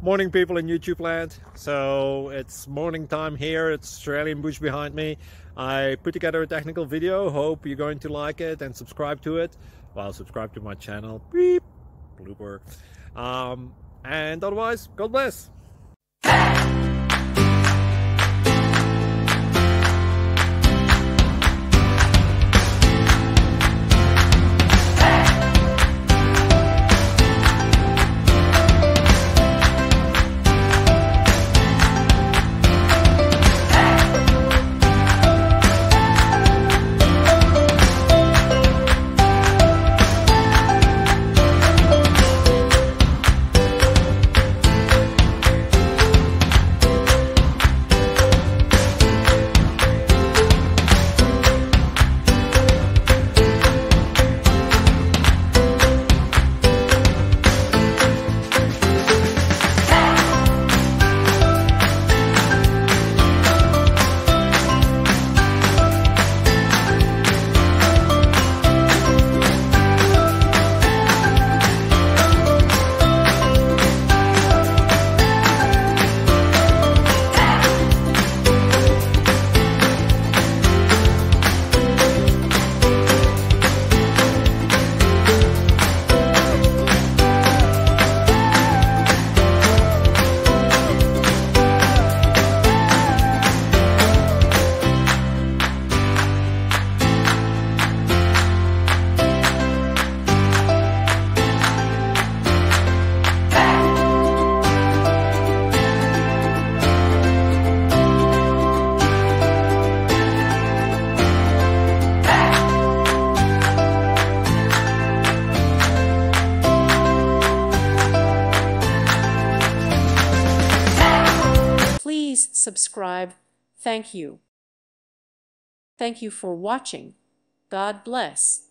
Morning, people in YouTube land. So it's morning time here. It's Australian bush behind me. I put together a technical video. Hope you're going to like it and subscribe to it. Well, subscribe to my channel. Beep. Blooper. And otherwise, God bless. Please subscribe. Thank you. Thank you for watching. God bless.